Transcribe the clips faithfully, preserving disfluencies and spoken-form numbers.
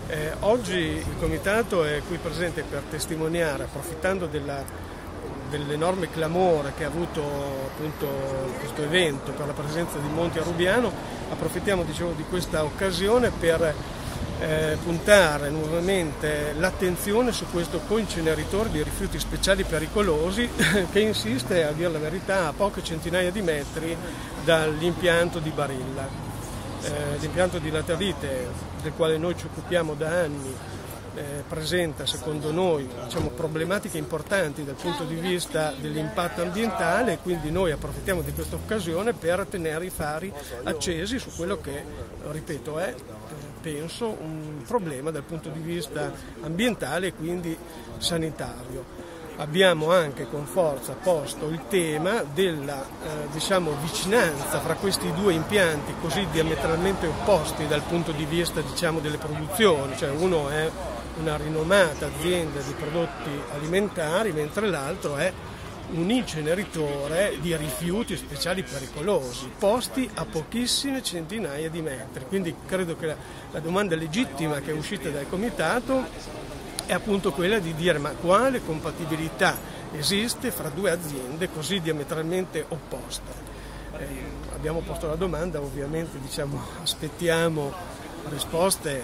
Eh, oggi il Comitato è qui presente per testimoniare, approfittando della, dell'enorme clamore che ha avuto appunto questo evento per la presenza di Monti a Rubiano, approfittiamo dicevo, di questa occasione per eh, puntare nuovamente l'attenzione su questo coinceneritore di rifiuti speciali pericolosi che insiste, a dire la verità, a poche centinaia di metri dall'impianto di Barilla. Eh, l'impianto di laterite del quale noi ci occupiamo da anni eh, presenta secondo noi diciamo, problematiche importanti dal punto di vista dell'impatto ambientale e quindi noi approfittiamo di questa occasione per tenere i fari accesi su quello che, ripeto, è penso un problema dal punto di vista ambientale e quindi sanitario. Abbiamo anche con forza posto il tema della eh, diciamo, vicinanza fra questi due impianti così diametralmente opposti dal punto di vista diciamo, delle produzioni, cioè uno è una rinomata azienda di prodotti alimentari mentre l'altro è un inceneritore di rifiuti speciali pericolosi, posti a pochissime centinaia di metri. Quindi credo che la, la domanda legittima che è uscita dal Comitato è appunto quella di dire ma quale compatibilità esiste fra due aziende così diametralmente opposte. Eh, abbiamo posto la domanda, ovviamente diciamo, aspettiamo risposte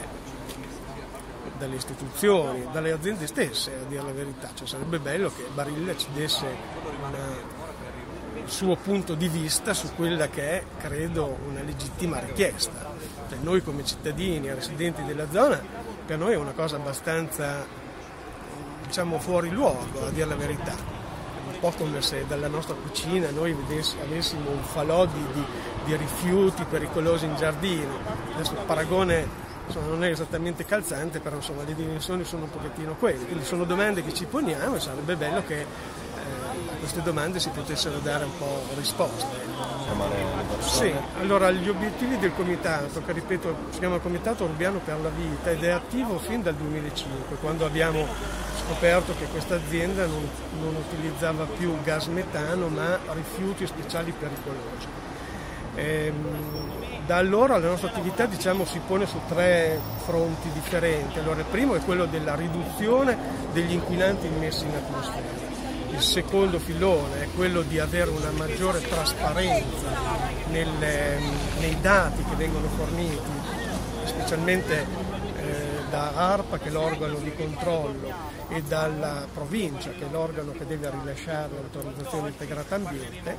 dalle istituzioni, dalle aziende stesse, a dire la verità. Cioè, sarebbe bello che Barilla ci desse una, il suo punto di vista su quella che è, credo, una legittima richiesta. Cioè, noi come cittadini e residenti della zona, per noi è una cosa abbastanza, diciamo, fuori luogo, a dire la verità. È un po' come se dalla nostra cucina noi avessimo un falò di, di, di rifiuti pericolosi in giardino. Adesso il paragone insomma, non è esattamente calzante, però insomma, le dimensioni sono un pochettino quelle. Quindi sono domande che ci poniamo e sarebbe bello che eh, a queste domande si potessero dare un po' risposte. Sì, allora gli obiettivi del Comitato, che ripeto si chiama Comitato Rubiano per la Vita ed è attivo fin dal duemilacinque, quando abbiamo scoperto che questa azienda non, non utilizzava più gas metano ma rifiuti speciali pericolosi. E, da allora la nostra attività diciamo, si pone su tre fronti differenti. Allora, il primo è quello della riduzione degli inquinanti immessi in atmosfera. Il secondo filone è quello di avere una maggiore trasparenza nelle, nei dati che vengono forniti, specialmente eh, da ARPA che è l'organo di controllo e dalla provincia che è l'organo che deve rilasciare l'autorizzazione integrata ambiente.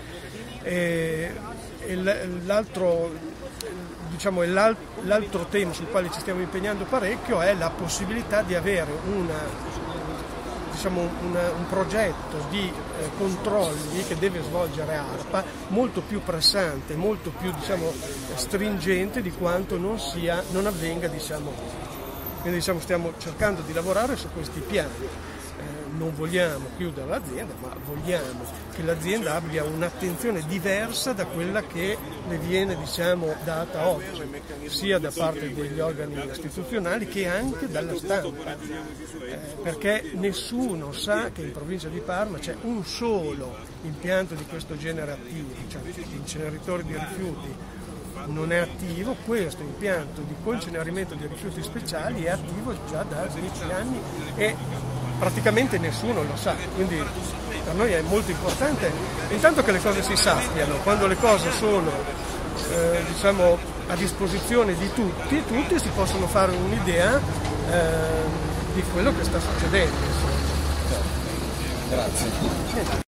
E, e l'altro, diciamo, l'altro tema sul quale ci stiamo impegnando parecchio è la possibilità di avere una Diciamo, una, un progetto di eh, controlli che deve svolgere ARPA molto più pressante, molto più diciamo, stringente di quanto non, sia, non avvenga diciamo. Quindi diciamo, stiamo cercando di lavorare su questi piani. Eh, non vogliamo chiudere l'azienda, ma vogliamo che l'azienda abbia un'attenzione diversa da quella che le viene diciamo, data oggi, sia da parte degli organi istituzionali che anche dalla stampa, eh, perché nessuno sa che in provincia di Parma c'è un solo impianto di questo genere attivo, cioè l'inceneritore di rifiuti non è attivo, questo impianto di coincenerimento di rifiuti speciali è attivo già da dieci anni e praticamente nessuno lo sa, quindi per noi è molto importante intanto che le cose si sappiano, quando le cose sono eh, diciamo, a disposizione di tutti, tutti si possono fare un'idea eh, di quello che sta succedendo. Grazie.